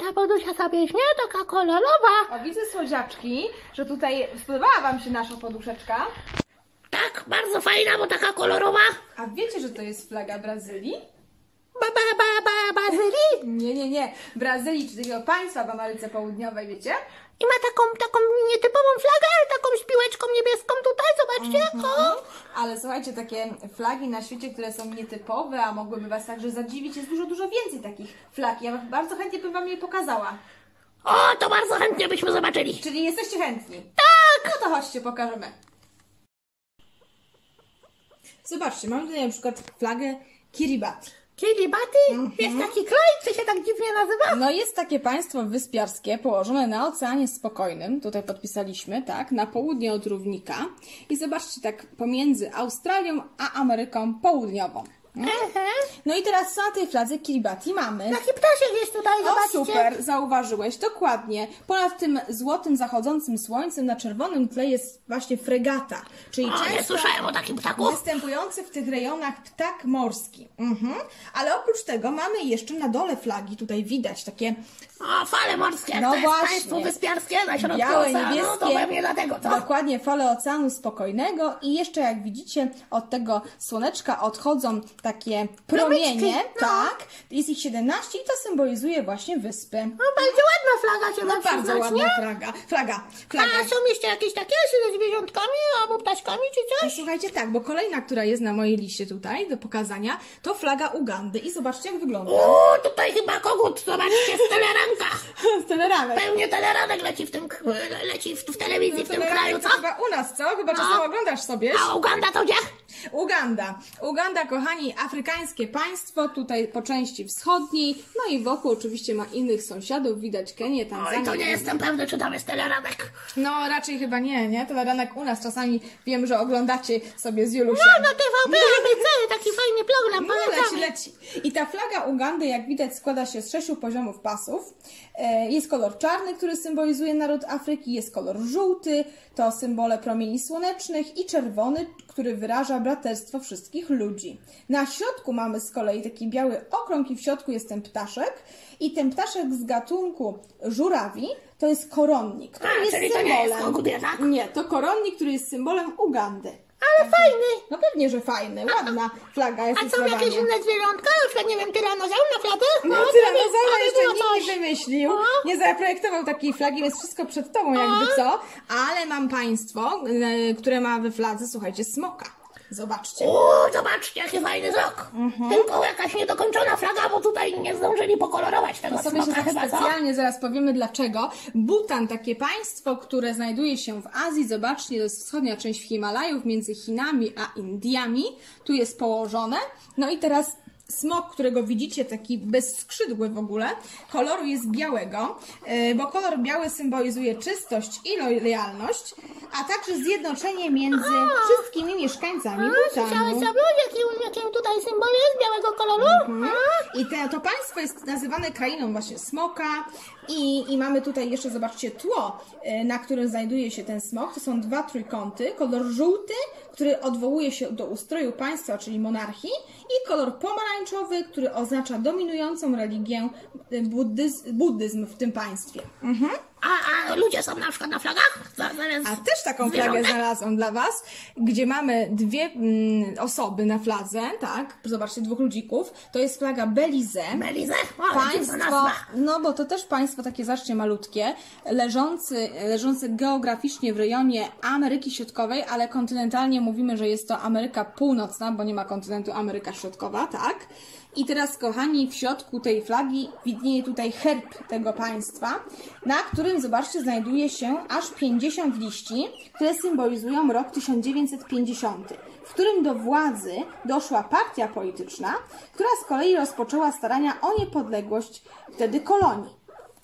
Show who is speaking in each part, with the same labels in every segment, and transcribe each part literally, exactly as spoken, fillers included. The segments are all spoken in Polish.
Speaker 1: ta podusia sobie śnie, taka kolorowa.
Speaker 2: O, widzę, słodziaczki, że tutaj spodobała wam się nasza poduszeczka.
Speaker 1: Tak, bardzo fajna, bo taka kolorowa.
Speaker 2: A wiecie, że to jest flaga Brazylii?
Speaker 1: Ba, ba, ba, ba, Bazylii.
Speaker 2: Nie, nie, nie. Brazylii, czy takiego państwa w Ameryce Południowej, wiecie?
Speaker 1: I ma taką, taką nietypową flagę, ale taką z piłeczką niebieską tutaj, zobaczcie.
Speaker 2: Mhm.
Speaker 1: O.
Speaker 2: Ale słuchajcie, takie flagi na świecie, które są nietypowe, a mogłyby was także zadziwić, jest dużo, dużo więcej takich flag. Ja bardzo chętnie bym wam je pokazała.
Speaker 1: O, to bardzo chętnie byśmy zobaczyli.
Speaker 2: Czyli jesteście chętni?
Speaker 1: Tak!
Speaker 2: No to chodźcie, pokażemy. Zobaczcie, mamy tutaj na przykład flagę Kiribati.
Speaker 1: Kiribati?
Speaker 2: Mhm.
Speaker 1: Jest taki kraj, co się tak dziwnie nazywa?
Speaker 2: No jest takie państwo wyspiarskie położone na Oceanie Spokojnym, tutaj podpisaliśmy, tak, na południe od równika. I zobaczcie, tak pomiędzy Australią a Ameryką Południową.
Speaker 1: Mhm.
Speaker 2: No i teraz na tej fladze Kiribati mamy...
Speaker 1: Taki ptaszek jest tutaj,
Speaker 2: O,
Speaker 1: zobaczcie.
Speaker 2: super, zauważyłeś, dokładnie. Ponad tym złotym, zachodzącym słońcem na czerwonym tle jest właśnie fregata, czyli
Speaker 1: O, nie
Speaker 2: często
Speaker 1: słyszałem o takim ptaku.
Speaker 2: występujący w tych rejonach ptak morski. Mhm. Ale oprócz tego mamy jeszcze na dole flagi, tutaj widać takie
Speaker 1: O, fale morskie,
Speaker 2: No
Speaker 1: to jest
Speaker 2: właśnie.
Speaker 1: państwo wyspiarskie na środku
Speaker 2: białe,
Speaker 1: oceanu,
Speaker 2: niebieskie,
Speaker 1: to pewnie dlatego, co?
Speaker 2: dokładnie fale Oceanu Spokojnego i jeszcze jak widzicie od tego słoneczka odchodzą takie promienie,
Speaker 1: no.
Speaker 2: tak, jest ich siedemnaście i to symbolizuje właśnie wyspy.
Speaker 1: No, bardzo ładna flaga się
Speaker 2: No
Speaker 1: ma
Speaker 2: bardzo
Speaker 1: przyznać,
Speaker 2: ładna
Speaker 1: nie?
Speaker 2: flaga, flaga, flaga.
Speaker 1: A są jeszcze jakieś takie ze zwierzątkami albo ptaszkami czy coś?
Speaker 2: Słuchajcie, tak, bo kolejna, która jest na mojej liście tutaj do pokazania, to flaga Ugandy i zobaczcie jak wygląda.
Speaker 1: O, tutaj chyba kogut, zobaczcie, z teleranka.
Speaker 2: Z teleranek.
Speaker 1: Pewnie teleranek leci w tym, leci w, w telewizji w tym
Speaker 2: Teleranek
Speaker 1: kraju,
Speaker 2: to
Speaker 1: co?
Speaker 2: chyba u nas, co? Chyba czasem oglądasz sobie.
Speaker 1: A Uganda to gdzie?
Speaker 2: Uganda. Uganda, kochani, afrykańskie państwo, tutaj po części wschodniej, no i wokół oczywiście ma innych sąsiadów, widać Kenię,
Speaker 1: Oj,
Speaker 2: Tanzanię.
Speaker 1: to nie jestem pewny, czy tam jest teleranek.
Speaker 2: No raczej chyba nie, nie? Teleranek u nas czasami wiem, że oglądacie sobie z Julusiem.
Speaker 1: No, no T V P, A B C, taki fajny program,
Speaker 2: No leci,
Speaker 1: polecamy.
Speaker 2: leci. I ta flaga Ugandy, jak widać, składa się z sześciu poziomów pasów. E, Jest kolor czarny, który symbolizuje naród Afryki, jest kolor żółty, to symbole promieni słonecznych i czerwony, który wyraża braterstwo wszystkich ludzi. Na środku mamy z kolei taki biały okrąg i w środku jest ten ptaszek. I ten ptaszek z gatunku żurawi to jest koronnik, który
Speaker 1: A,
Speaker 2: jest
Speaker 1: czyli to nie
Speaker 2: symbolem...
Speaker 1: jest kogut jednak?
Speaker 2: Nie, to koronnik, który jest symbolem Ugandy.
Speaker 1: Ale fajny.
Speaker 2: No pewnie, że fajny, ładna flaga jest.
Speaker 1: A są jakieś inne zwierzątka? Na przykład, nie wiem, tyranozaur na fladze?
Speaker 2: No,
Speaker 1: to
Speaker 2: tyranozaura
Speaker 1: by- to by
Speaker 2: jeszcze
Speaker 1: było
Speaker 2: nikt
Speaker 1: coś.
Speaker 2: nie wymyślił,
Speaker 1: No.
Speaker 2: nie zaprojektował takiej flagi, więc wszystko przed tobą jakby co. Ale mam państwo, e, które ma we fladze, słuchajcie, smoka. Zobaczcie.
Speaker 1: O, zobaczcie, jaki fajny wzrok. Tylko jakaś niedokończona flaga, bo tutaj nie zdążyli pokolorować tego
Speaker 2: To sobie się
Speaker 1: smoka
Speaker 2: tak
Speaker 1: chyba, co?
Speaker 2: specjalnie zaraz powiemy dlaczego. Bhutan, takie państwo, które znajduje się w Azji, zobaczcie, to jest wschodnia część Himalajów, między Chinami a Indiami. Tu jest położone. No i teraz smok, którego widzicie, taki bezskrzydły w ogóle, koloru jest białego, yy, bo kolor biały symbolizuje czystość i lojalność, a także zjednoczenie między wszystkimi mieszkańcami
Speaker 1: Słyszałeś
Speaker 2: Bhutanu.
Speaker 1: sobie, jaki, jaki tutaj symbol jest białego koloru?
Speaker 2: Mhm. I te, to państwo jest nazywane krainą właśnie smoka i, i mamy tutaj jeszcze, zobaczcie, tło, y, na którym znajduje się ten smok. To są dwa trójkąty, kolor żółty, który odwołuje się do ustroju państwa, czyli monarchii i kolor pomarańczowy, który oznacza dominującą religię y, buddyzm, buddyzm w tym państwie. Mhm.
Speaker 1: A, a ludzie są na przykład na flagach? Za- Zamiast
Speaker 2: A też taką flagę
Speaker 1: zwierzątek?
Speaker 2: znalazłam dla Was, gdzie mamy dwie mm, osoby na fladze, tak? Zobaczcie, dwóch ludzików. To jest flaga Belize.
Speaker 1: Belize? O, dziwna
Speaker 2: Państwo,
Speaker 1: nazwa.
Speaker 2: no bo to też państwo takie zacznie malutkie, leżący, leżące geograficznie w rejonie Ameryki Środkowej, ale kontynentalnie mówimy, że jest to Ameryka Północna, bo nie ma kontynentu Ameryka Środkowa, tak? I teraz, kochani, w środku tej flagi widnieje tutaj herb tego państwa, na którym, zobaczcie, znajduje się aż pięćdziesiąt liści, które symbolizują rok tysiąc dziewięćset pięćdziesiąty, w którym do władzy doszła partia polityczna, która z kolei rozpoczęła starania o niepodległość wtedy kolonii.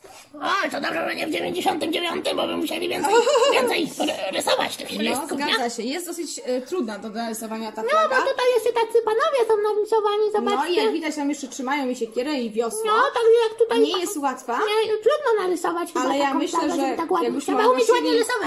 Speaker 1: O, to dobrze, że nie w dziewięćdziesiątym dziewiątym, bo by musieli więcej, więcej rysować tych
Speaker 2: No,
Speaker 1: listów, nie?
Speaker 2: zgadza się. Jest dosyć e, trudna do narysowania ta
Speaker 1: No,
Speaker 2: flaga.
Speaker 1: bo tutaj jeszcze tacy panowie są narysowani,
Speaker 2: No i
Speaker 1: zobaczcie.
Speaker 2: jak widać, tam jeszcze trzymają mi siekierę i wiosło.
Speaker 1: No, także jak tutaj...
Speaker 2: Nie jest łatwa.
Speaker 1: Nie, trudno narysować chyba
Speaker 2: Ale ja
Speaker 1: taką
Speaker 2: myślę,
Speaker 1: flagę,
Speaker 2: że
Speaker 1: żeby tak ładnie.
Speaker 2: jakbyśmy
Speaker 1: Trzeba umieć
Speaker 2: ogłosili-
Speaker 1: ładnie rysować.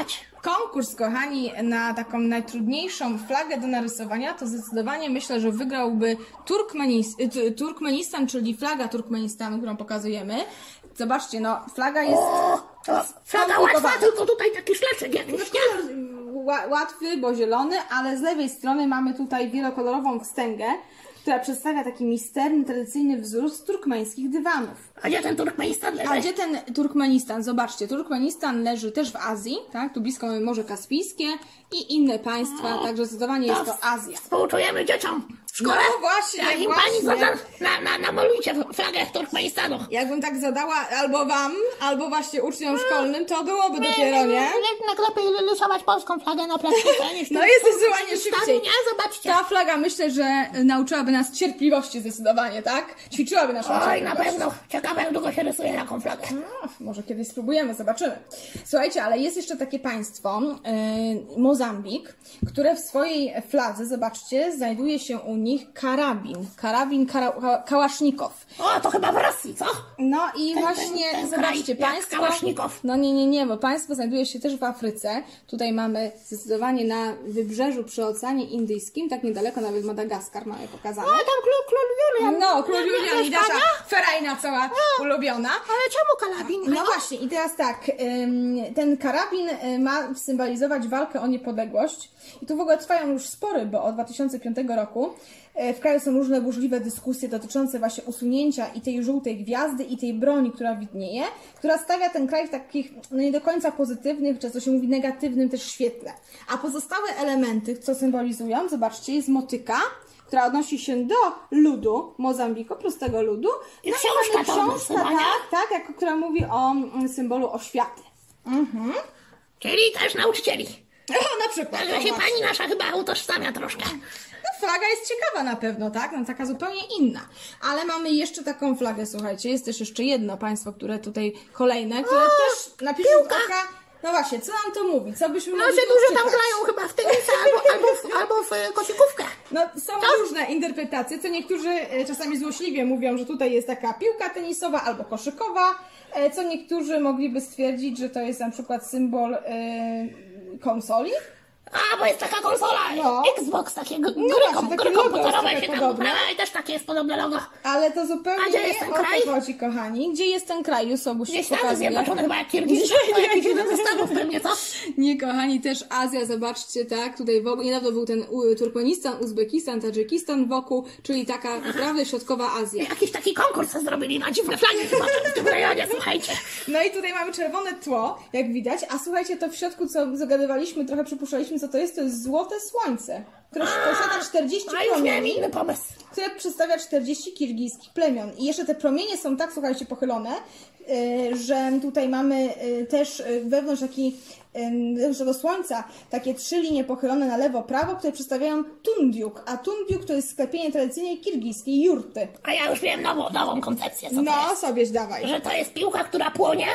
Speaker 2: konkurs, kochani, na taką najtrudniejszą flagę do narysowania, to zdecydowanie myślę, że wygrałby Turkmenis Turkmenistan, czyli flaga Turkmenistanu, którą pokazujemy. Zobaczcie, no, flaga jest...
Speaker 1: O, to flaga łatwa, tylko tutaj taki szlaczek jakiś, nie?
Speaker 2: Łatwy, bo zielony, ale z lewej strony mamy tutaj wielokolorową wstęgę, która przedstawia taki misterny, tradycyjny wzór z turkmeńskich dywanów.
Speaker 1: A gdzie ten Turkmenistan leży?
Speaker 2: A gdzie ten Turkmenistan? Zobaczcie, Turkmenistan leży też w Azji, tak? Tu blisko mamy Morze Kaspijskie i inne państwa,
Speaker 1: O,
Speaker 2: także zdecydowanie jest to Azja.
Speaker 1: Współczujemy dzieciom w szkole.
Speaker 2: No właśnie,
Speaker 1: Jak im
Speaker 2: właśnie.
Speaker 1: pani zada, na, na, namalujcie flagę Turkmenistanu.
Speaker 2: Jakbym tak zadała albo wam, albo właśnie uczniom szkolnym, to byłoby dopiero, nie?
Speaker 1: Jednak lepiej rysować polską flagę na plastyce niż
Speaker 2: No jest zdecydowanie szybciej.
Speaker 1: Nie, zobaczcie.
Speaker 2: Ta flaga myślę, że nauczyłaby nas cierpliwości zdecydowanie, tak? Ćwiczyłaby naszą
Speaker 1: Oj,
Speaker 2: cierpliwość.
Speaker 1: na pewno. Ciekawe, jak długo się rysuje taką flagę.
Speaker 2: No, może kiedyś spróbujemy, zobaczymy. Słuchajcie, ale jest jeszcze takie państwo, yy, Mozambik, które w swojej fladze, zobaczcie, znajduje się u nich karabin. Karabin kara kałasznikow.
Speaker 1: O, to chyba w Rosji, co?
Speaker 2: No i
Speaker 1: Ten-
Speaker 2: właśnie,
Speaker 1: ten- ten
Speaker 2: zobaczcie,
Speaker 1: kraj, jak
Speaker 2: państwo...
Speaker 1: kałasznikow.
Speaker 2: No nie, nie, nie, bo państwo znajduje się też w Afryce. Tutaj mamy zdecydowanie na wybrzeżu przy Oceanie Indyjskim, tak niedaleko nawet Madagaskar mamy pokazane.
Speaker 1: O, tam król, król Julian.
Speaker 2: No, król
Speaker 1: Nie, nie,
Speaker 2: Julian
Speaker 1: nie,
Speaker 2: i nasza
Speaker 1: Hiszpania?
Speaker 2: ferajna cała ulubiona.
Speaker 1: Ale czemu karabin?
Speaker 2: No właśnie, i teraz tak, ym, ten karabin y, ma symbolizować walkę o niepodległość i tu w ogóle trwają już spory, bo od dwa tysiące piątego roku y, w kraju są różne burzliwe dyskusje dotyczące właśnie usunięcia i tej żółtej gwiazdy i tej broni, która widnieje, która stawia ten kraj w takich no nie do końca pozytywnych, często się mówi negatywnym też świetle. A pozostałe elementy, co symbolizują, zobaczcie, jest motyka, która odnosi się do ludu Mozambiku, prostego ludu.
Speaker 1: I
Speaker 2: No
Speaker 1: książka
Speaker 2: mamy
Speaker 1: to
Speaker 2: książka,
Speaker 1: nazywa, nie?
Speaker 2: tak, tak, jak, która mówi o mm, symbolu oświaty. Mhm.
Speaker 1: Czyli też nauczycieli.
Speaker 2: O, na przykład.
Speaker 1: Także
Speaker 2: o,
Speaker 1: się
Speaker 2: właśnie.
Speaker 1: pani nasza chyba utożsamia troszkę.
Speaker 2: No, flaga jest ciekawa na pewno, tak? No, taka zupełnie inna. Ale mamy jeszcze taką flagę, słuchajcie. Jest też jeszcze jedno państwo, które tutaj kolejne, które
Speaker 1: O,
Speaker 2: też napisze
Speaker 1: piłka.
Speaker 2: taka... No właśnie, co nam to mówi? Co byśmy
Speaker 1: No
Speaker 2: mogli
Speaker 1: się
Speaker 2: tu
Speaker 1: dużo tam
Speaker 2: czytać?
Speaker 1: grają chyba w tenisa albo, albo, w, albo w e, koszykówkę.
Speaker 2: No, są różne interpretacje, co niektórzy e, czasami złośliwie mówią, że tutaj jest taka piłka tenisowa albo koszykowa, e, co niektórzy mogliby stwierdzić, że to jest na przykład symbol e, konsoli.
Speaker 1: A, bo jest taka konsola,
Speaker 2: No.
Speaker 1: Xbox, takie gry,
Speaker 2: No
Speaker 1: gry,
Speaker 2: właśnie,
Speaker 1: kom,
Speaker 2: takie
Speaker 1: gry
Speaker 2: logo
Speaker 1: komputerowe
Speaker 2: jest
Speaker 1: się
Speaker 2: trochę
Speaker 1: tam
Speaker 2: podobne.
Speaker 1: uprawia i też takie jest podobne logo.
Speaker 2: Ale to zupełnie
Speaker 1: A gdzie
Speaker 2: nie
Speaker 1: jest ten
Speaker 2: o
Speaker 1: kraj?
Speaker 2: to chodzi, kochani. Gdzie jest ten kraj? Już Obuś
Speaker 1: Gdzieś tam
Speaker 2: pokazuje.
Speaker 1: zjednoczony chyba jak Kirgistan, to jakiś jeden ze stanów pewnie, co?
Speaker 2: Nie, kochani, też Azja, zobaczcie, tak, tutaj wokół, niedawno był ten u, Turkmenistan, Uzbekistan, Tadżykistan wokół, czyli taka naprawdę środkowa Azja.
Speaker 1: Jakiś taki konkurs zrobili na dziwne flagi chyba tam w tym rejonie, słuchajcie.
Speaker 2: No i tutaj mamy czerwone tło, jak widać, a słuchajcie, to w środku, co zagadywaliśmy, trochę przypuszczaliśmy, co to jest, to jest złote słońce, które posiada czterdzieści
Speaker 1: A już miałem
Speaker 2: promieni,
Speaker 1: inny pomysł.
Speaker 2: które przedstawia czterdzieści kirgijskich plemion. I jeszcze te promienie są tak, słuchajcie, pochylone, yy, że tutaj mamy yy, też yy, wewnątrz taki, yy, wewnątrz tego słońca, takie trzy linie pochylone na lewo, prawo, które przedstawiają tundiuk, a tundiuk to jest sklepienie tradycyjnej kirgijskiej jurty.
Speaker 1: A ja już miałem nową, nową koncepcję, co to
Speaker 2: No,
Speaker 1: jest.
Speaker 2: sobie dawaj.
Speaker 1: Że to jest piłka, która płonie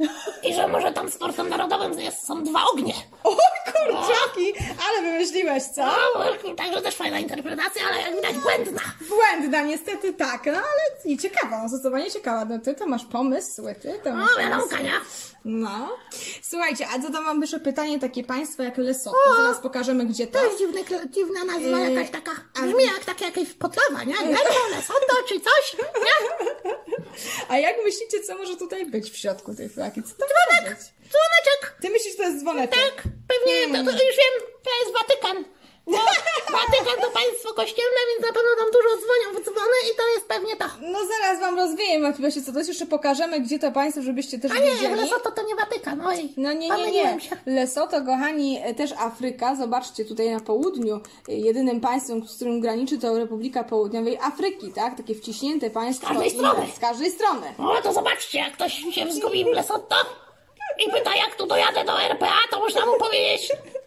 Speaker 1: i że może tam sportem narodowym jest, są dwa ognie.
Speaker 2: O kurczaki, ale wymyśliłeś, co?
Speaker 1: No, także też fajna interpretacja, ale jak widać błędna.
Speaker 2: Błędna, niestety tak, no ale i ciekawa, no, zdecydowanie ciekawa. No ty to masz pomysły, ty to
Speaker 1: No,
Speaker 2: masz
Speaker 1: wiadomo,
Speaker 2: pomysły.
Speaker 1: nie?
Speaker 2: No. Słuchajcie, a zadam wam jeszcze pytanie, takie państwo jak Lesotho. Zaraz pokażemy, gdzie to.
Speaker 1: To jest dziwne, dziwna nazwa,
Speaker 2: Yy,
Speaker 1: jakaś taka,
Speaker 2: a-
Speaker 1: brzmi jak taka jakaś potrawa, nie? Lerwo, Lesotho czy coś, nie?
Speaker 2: A jak myślicie, co może tutaj być w środku tej flagi? Co to może być?
Speaker 1: Dzwoneczek,
Speaker 2: Ty myślisz, że to jest dzwoneczek?
Speaker 1: tak, pewnie, to, to już wiem, to jest Watykan. No, Watykan to państwo kościelne, więc na pewno tam dużo dzwonią w dzwony i to jest pewnie to.
Speaker 2: No zaraz wam rozwieję, Matwiasie, co to jest. Jeszcze pokażemy, gdzie to państwo, żebyście też
Speaker 1: A nie,
Speaker 2: wiedzieli.
Speaker 1: Lesotho to nie Watykan, oj,
Speaker 2: No nie, nie, nie.
Speaker 1: pomyliłem się.
Speaker 2: Lesotho, kochani, też Afryka. Zobaczcie, tutaj na południu jedynym państwem, z którym graniczy, to Republika Południowej Afryki, tak? Takie wciśnięte państwo.
Speaker 1: Z każdej
Speaker 2: i-
Speaker 1: strony.
Speaker 2: Z każdej strony.
Speaker 1: O, to zobaczcie, jak ktoś się zgubi w Lesotho i pyta, jak tu dojadę do R P A, to można mu powiedzieć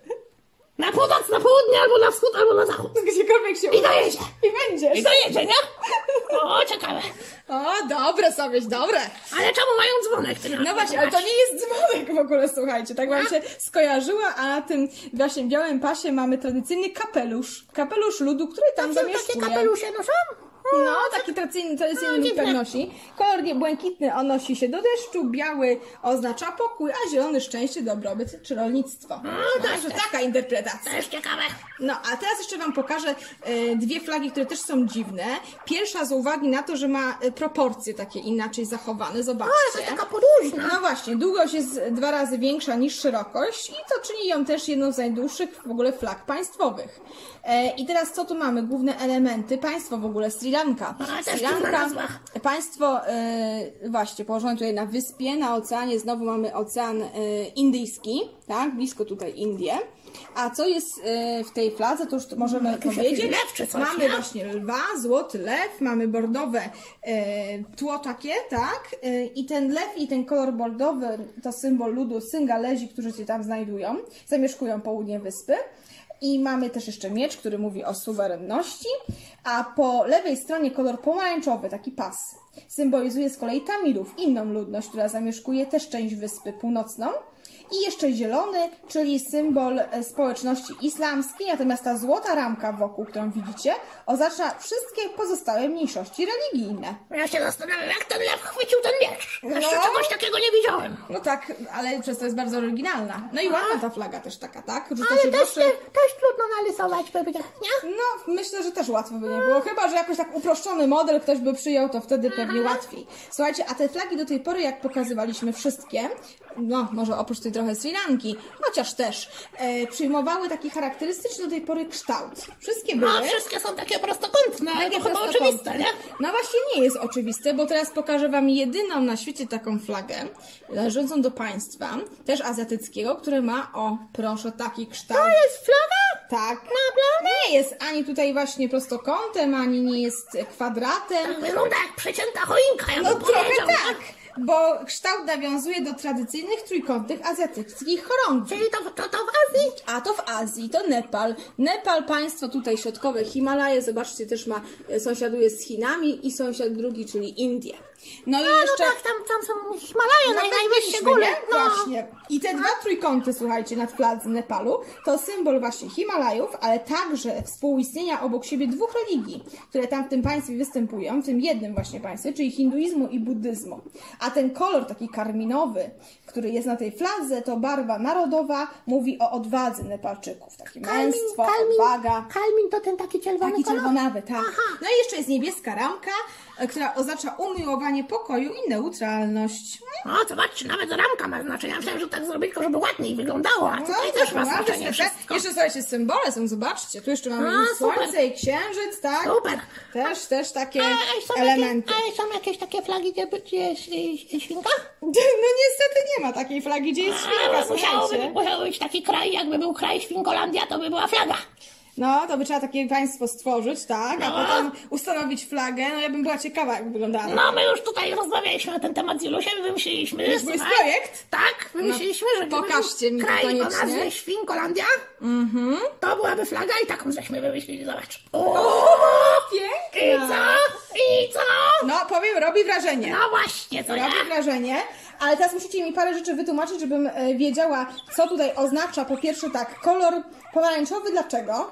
Speaker 1: na północ, na południe, albo na wschód, albo na zachód.
Speaker 2: Gdziekolwiek się
Speaker 1: I
Speaker 2: uda.
Speaker 1: dojedzie.
Speaker 2: I będziesz.
Speaker 1: I dojedzie, nie? O, ciekawe.
Speaker 2: O, dobre sobie, dobre.
Speaker 1: Ale czemu mają dzwonek? Ty
Speaker 2: No właśnie, ale to nie jest dzwonek w ogóle, słuchajcie, tak wam się skojarzyła, a na tym właśnie białym pasie mamy tradycyjny kapelusz. Kapelusz ludu, który tam
Speaker 1: Są takie
Speaker 2: zamieszkuje.
Speaker 1: kapelusze noszą?
Speaker 2: No, taki tradycyjny, tradycyjny look tak nosi. Kolor nie- błękitny odnosi się do deszczu, biały oznacza pokój, a zielony szczęście, dobrobyt czy rolnictwo.
Speaker 1: to
Speaker 2: Także
Speaker 1: też-
Speaker 2: taka interpretacja.
Speaker 1: To jest ciekawe.
Speaker 2: No, a teraz jeszcze wam pokażę e, dwie flagi, które też są dziwne. Pierwsza z uwagi na to, że ma e, proporcje takie inaczej zachowane. Zobaczcie.
Speaker 1: To jest taka podłużna.
Speaker 2: No właśnie, długość jest dwa razy większa niż szerokość i to czyni ją też jedną z najdłuższych w ogóle flag państwowych. E, I teraz co tu mamy? Główne elementy. Państwo w ogóle Sri Lanka.
Speaker 1: A, też
Speaker 2: Sri
Speaker 1: tu
Speaker 2: Lanka,
Speaker 1: nazwa.
Speaker 2: państwo e, właśnie położone tutaj na wyspie, na oceanie. Znowu mamy Ocean e, Indyjski, tak? Blisko tutaj Indie. A co jest e, w tej fladze, to już to możemy
Speaker 1: Jakiś
Speaker 2: powiedzieć.
Speaker 1: jakiś lew czy coś,
Speaker 2: mamy
Speaker 1: nie?
Speaker 2: właśnie lwa, złoty lew, mamy bordowe e, tło takie, tak? E, I ten lew i ten kolor bordowy to symbol ludu Syngalezi, którzy się tam znajdują, zamieszkują południe wyspy. I mamy też jeszcze miecz, który mówi o suwerenności, a po lewej stronie kolor pomarańczowy, taki pas, symbolizuje z kolei Tamilów, inną ludność, która zamieszkuje też część wyspy północną. I jeszcze zielony, czyli symbol e, społeczności islamskiej, natomiast ta złota ramka wokół, którą widzicie, oznacza wszystkie pozostałe mniejszości religijne.
Speaker 1: Ja się zastanawiam, jak ten lew chwycił ten miecz. Jeszcze
Speaker 2: No.
Speaker 1: czegoś takiego nie widziałem.
Speaker 2: No tak, ale przez to jest bardzo oryginalna. No i ładna ta flaga też taka, tak? Rzuca
Speaker 1: Ale
Speaker 2: się
Speaker 1: też,
Speaker 2: proszę.
Speaker 1: nie, też trudno narysować, pewnie, nie?
Speaker 2: No, myślę, że też łatwo by nie było. Chyba, że jakoś tak uproszczony model ktoś by przyjął, to wtedy pewnie łatwiej. Słuchajcie, a te flagi do tej pory, jak pokazywaliśmy wszystkie, no, może oprócz tej trochę Sri Lanki, chociaż też, e, przyjmowały taki charakterystyczny do tej pory kształt. Wszystkie były.
Speaker 1: No, wszystkie są takie prostokątne, ale
Speaker 2: Takie
Speaker 1: to chyba
Speaker 2: prostokątne.
Speaker 1: oczywiste, nie?
Speaker 2: No właśnie nie jest oczywiste, bo teraz pokażę wam jedyną na świecie taką flagę, należącą do państwa, też azjatyckiego, które ma, o, proszę, taki kształt.
Speaker 1: To jest flaga?
Speaker 2: Tak. Nie jest ani tutaj właśnie prostokątem, ani nie jest kwadratem.
Speaker 1: Wygląda jak przecięta choinka, ja
Speaker 2: No
Speaker 1: bym
Speaker 2: trochę
Speaker 1: powiedział.
Speaker 2: tak, bo kształt nawiązuje do tradycyjnych trójkątnych azjatyckich chorągwi.
Speaker 1: Czyli to, to, to w Azji?
Speaker 2: A to w Azji, to Nepal. Nepal, państwo tutaj środkowe, Himalaje, zobaczcie, też ma, sąsiaduje z Chinami i sąsiad drugi, czyli Indie. No i
Speaker 1: No,
Speaker 2: jeszcze...
Speaker 1: no tak, tam, tam są Himalaje,
Speaker 2: No
Speaker 1: naj,
Speaker 2: tak
Speaker 1: najwyższe
Speaker 2: byliśmy,
Speaker 1: góry.
Speaker 2: nie?
Speaker 1: No.
Speaker 2: Właśnie. I te dwa trójkąty, słuchajcie, nad fladze Nepalu, to symbol właśnie Himalajów, ale także współistnienia obok siebie dwóch religii, które tam w tym państwie występują, w tym jednym właśnie państwie, czyli hinduizmu i buddyzmu. A ten kolor taki karminowy, który jest na tej fladze, to barwa narodowa, mówi o odwadze Nepalczyków. Takie męstwo, odwaga.
Speaker 1: Kalmin to ten taki czerwony
Speaker 2: Taki
Speaker 1: kolor?
Speaker 2: czerwonawy, tak.
Speaker 1: Aha.
Speaker 2: No i jeszcze jest niebieska ramka, e, która oznacza umiłowanie pokoju i neutralność.
Speaker 1: O, zobaczcie, nawet ramka ma znaczenie. Ja myślałem, że tak zrobić, tylko żeby ładniej wyglądało. A
Speaker 2: Co?
Speaker 1: tutaj też ma
Speaker 2: Naprawdę,
Speaker 1: znaczenie
Speaker 2: super.
Speaker 1: wszystko.
Speaker 2: Jeszcze słuchajcie, symbole są, zobaczcie, tu jeszcze mamy
Speaker 1: A,
Speaker 2: i słońce
Speaker 1: super.
Speaker 2: i księżyc, tak?
Speaker 1: Super.
Speaker 2: Też, też takie
Speaker 1: A, a, są
Speaker 2: elementy.
Speaker 1: Jakieś, a są jakieś takie flagi, gdzie, gdzie jest y, y, świnka?
Speaker 2: No niestety nie ma takiej flagi, gdzie jest świnka,
Speaker 1: A, musiałoby,
Speaker 2: słuchajcie.
Speaker 1: musiał być taki kraj, jakby był kraj Świnkolandia, to by była flaga.
Speaker 2: No, to by trzeba takie państwo stworzyć, tak? A
Speaker 1: No.
Speaker 2: potem ustanowić flagę. No ja bym była ciekawa, jak wyglądała.
Speaker 1: No, my już tutaj rozmawialiśmy na ten temat z Julusiem, wymyśliliśmy.
Speaker 2: Już był
Speaker 1: słuchaj.
Speaker 2: projekt?
Speaker 1: Tak, wymyśliliśmy, że gdyby
Speaker 2: pokażcie
Speaker 1: był
Speaker 2: mi
Speaker 1: kraj
Speaker 2: koniecznie.
Speaker 1: o nazwie Świnkolandia,
Speaker 2: Mhm.
Speaker 1: to byłaby flaga i taką żeśmy wymyślili, zobacz. O,
Speaker 2: O,
Speaker 1: I
Speaker 2: piękna!
Speaker 1: co? I co?
Speaker 2: No, powiem, robi wrażenie.
Speaker 1: No właśnie, co ja?
Speaker 2: Robi wrażenie, ale teraz musicie mi parę rzeczy wytłumaczyć, żebym e, wiedziała, co tutaj oznacza. Po pierwsze tak, kolor pomarańczowy, dlaczego?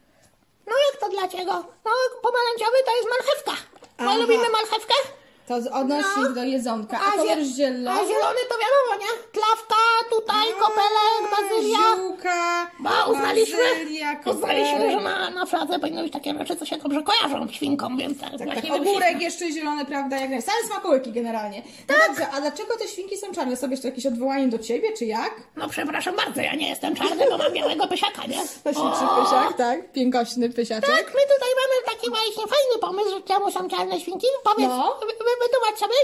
Speaker 1: No jak to dlaczego? No pomarańczowy to jest marchewka.
Speaker 2: Aha.
Speaker 1: My lubimy marchewkę.
Speaker 2: To z- odnosi
Speaker 1: No.
Speaker 2: do jedzonka. A
Speaker 1: zie-
Speaker 2: kolor
Speaker 1: a
Speaker 2: zielony?
Speaker 1: zielony to wiadomo, nie? Trawka, tutaj kopelek, bazylia.
Speaker 2: Ziółka,
Speaker 1: Bo uznaliśmy,
Speaker 2: bazylia,
Speaker 1: uznaliśmy,
Speaker 2: koperek.
Speaker 1: że na, na fladze powinny być takie rzeczy, co się dobrze kojarzą świnkom, więc tak,
Speaker 2: Tak,
Speaker 1: właśnie
Speaker 2: tak,
Speaker 1: wymyśliliśmy.
Speaker 2: ogórek jeszcze zielony, prawda, jak najbardziej. Same smakołyki generalnie. No dobrze, a dlaczego te świnki są czarne? Sobie to jakieś odwołanie do ciebie, czy jak?
Speaker 1: No przepraszam bardzo, ja nie jestem czarny, bo mam białego pysiaka, nie?
Speaker 2: To śliczny pysiak, tak? Pięknośny pysiaczek.
Speaker 1: Tak, my tutaj mamy taki właśnie fajny pomysł, że czemu są czarne świnki. Powiedz,
Speaker 2: No.
Speaker 1: wy, wy, wytłumacz sobie.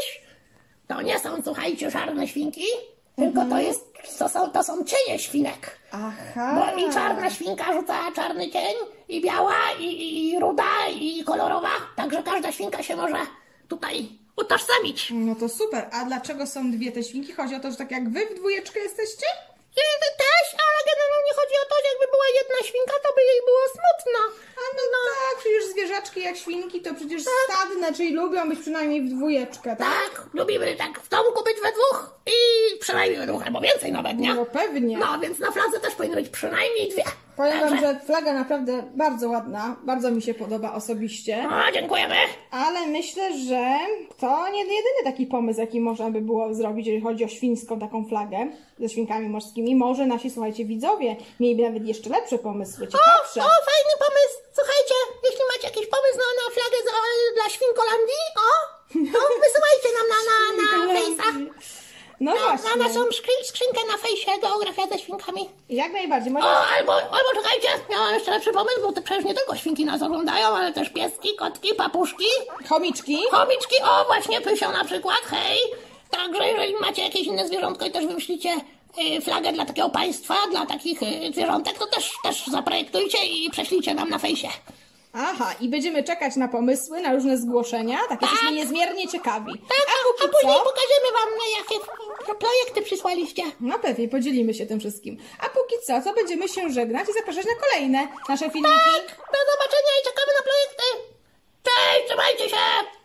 Speaker 1: To nie są, słuchajcie, czarne świnki, tylko to jest, to są, to są cienie świnek.
Speaker 2: Aha.
Speaker 1: Bo i czarna świnka rzuca czarny cień, i biała, i, i, i ruda, i kolorowa. Także każda świnka się może tutaj utożsamić.
Speaker 2: No to super. A dlaczego są dwie te świnki? Chodzi o to, że tak jak wy w dwójeczkę jesteście?
Speaker 1: I też, ale generalnie chodzi o to, że jakby była jedna świnka, to by jej było smutno.
Speaker 2: A no, tak, przecież zwierzaczki jak świnki to przecież stadne, czyli lubią być przynajmniej w dwójeczkę, tak?
Speaker 1: Tak, lubimy tak w domku być we dwóch i przynajmniej we dwóch, albo więcej nawet, nie?
Speaker 2: No pewnie.
Speaker 1: No, więc na fladze też powinny być przynajmniej dwie.
Speaker 2: Powiem wam, że flaga naprawdę bardzo ładna, bardzo mi się podoba osobiście,
Speaker 1: O, dziękujemy.
Speaker 2: ale myślę, że to nie jedyny taki pomysł, jaki można by było zrobić, jeżeli chodzi o świńską taką flagę ze świnkami morskimi. Może nasi, słuchajcie, widzowie mieli nawet jeszcze lepsze pomysły, ciekawsze.
Speaker 1: O, o, fajny pomysł. Słuchajcie, jeśli macie jakiś pomysł na, na flagę za, dla Świnkolandii, o, to wysyłajcie nam na, na, na Face'a.
Speaker 2: No
Speaker 1: Na,
Speaker 2: właśnie,
Speaker 1: na naszą skrzyn- skrzynkę na fejsie Geografia ze świnkami.
Speaker 2: jak najbardziej. Może...
Speaker 1: O, albo, albo czekajcie, ja mam jeszcze lepszy pomysł, bo to przecież nie tylko świnki nas oglądają, ale też pieski, kotki, papuszki,
Speaker 2: Chomiczki.
Speaker 1: chomiczki, o właśnie pysią na przykład, hej. Także jeżeli macie jakieś inne zwierzątko i też wymyślicie y, flagę dla takiego państwa, dla takich y, zwierzątek, to też, też zaprojektujcie i prześlijcie nam na fejsie.
Speaker 2: Aha, i będziemy czekać na pomysły, na różne zgłoszenia, tak jesteśmy
Speaker 1: Tak.
Speaker 2: niezmiernie ciekawi.
Speaker 1: Tak,
Speaker 2: A
Speaker 1: a,
Speaker 2: póki
Speaker 1: a później
Speaker 2: co...
Speaker 1: pokażemy wam, na jakie f- projekty przysłaliście.
Speaker 2: No pewnie, podzielimy się tym wszystkim. A póki co, to będziemy się żegnać i zapraszać na kolejne nasze filmiki.
Speaker 1: Tak, do zobaczenia i czekamy na projekty. Cześć, trzymajcie się!